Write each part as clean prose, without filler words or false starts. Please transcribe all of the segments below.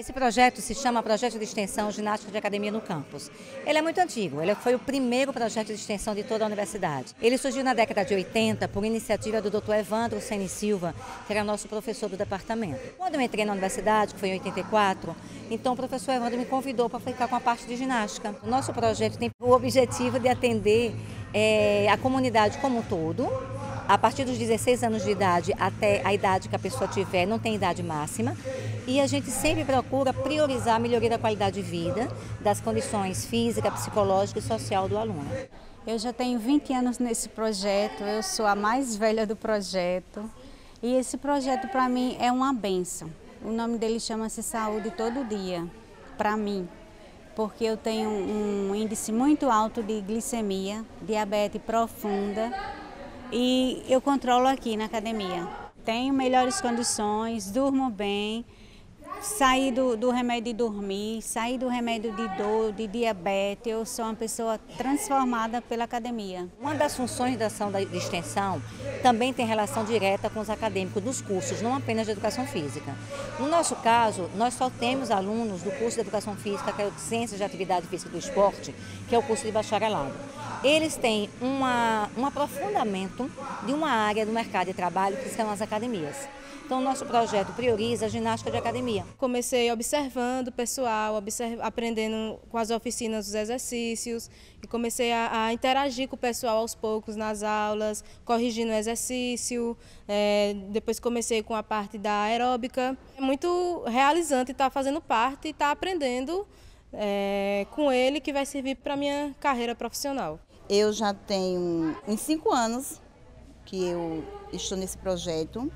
Esse projeto se chama Projeto de Extensão Ginástica de Academia no Campus. Ele é muito antigo, ele foi o primeiro projeto de extensão de toda a universidade. Ele surgiu na década de 80 por iniciativa do Dr. Evandro Ceni Silva, que era nosso professor do departamento. Quando eu entrei na universidade, que foi em 84, então o professor Evandro me convidou para ficar com a parte de ginástica. O nosso projeto tem o objetivo de atender a comunidade como um todo. A partir dos 16 anos de idade até a idade que a pessoa tiver, não tem idade máxima. E a gente sempre procura priorizar a melhoria da qualidade de vida, das condições física, psicológica e social do aluno. Eu já tenho 20 anos nesse projeto, eu sou a mais velha do projeto. E esse projeto para mim é uma bênção. O nome dele chama-se Saúde Todo Dia, para mim. Porque eu tenho um índice muito alto de glicemia, diabetes profunda. E eu controlo aqui na academia. Tenho melhores condições, durmo bem, saí do remédio de dormir, saí do remédio de dor, de diabetes. Eu sou uma pessoa transformada pela academia. Uma das funções da ação de extensão também tem relação direta com os acadêmicos dos cursos, não apenas de educação física. No nosso caso, nós só temos alunos do curso de educação física, que é o de Ciências de Atividade Física e do Esporte, que é o curso de bacharelado. Eles têm um aprofundamento de uma área do mercado de trabalho que são as academias. Então, o nosso projeto prioriza a ginástica de academia. Comecei observando o pessoal, aprendendo com as oficinas os exercícios e comecei a interagir com o pessoal aos poucos nas aulas, corrigindo o exercício. Depois comecei com a parte da aeróbica. É muito realizante estar fazendo parte e estar aprendendo com ele, que vai servir para a minha carreira profissional. Eu já tenho uns 5 anos que eu estou nesse projeto.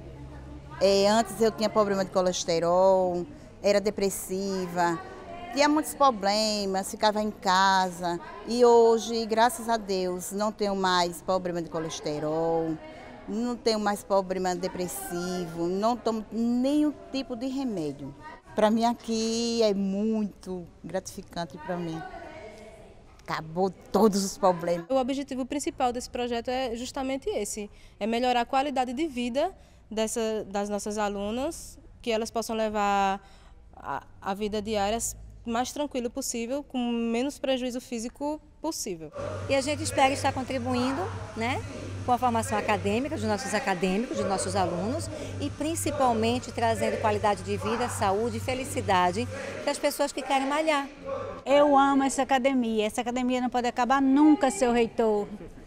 Antes eu tinha problema de colesterol, era depressiva, tinha muitos problemas, ficava em casa. E hoje, graças a Deus, não tenho mais problema de colesterol, não tenho mais problema depressivo, não tomo nenhum tipo de remédio. Para mim aqui é muito gratificante para mim. Acabou todos os problemas. O objetivo principal desse projeto é justamente esse, é melhorar a qualidade de vida das nossas alunas, que elas possam levar a vida diária mais tranquila possível, com menos prejuízo físico possível. E a gente espera estar contribuindo, com a formação acadêmica dos nossos acadêmicos, dos nossos alunos e principalmente trazendo qualidade de vida, saúde e felicidade para as pessoas que querem malhar. Eu amo essa academia não pode acabar nunca, seu reitor.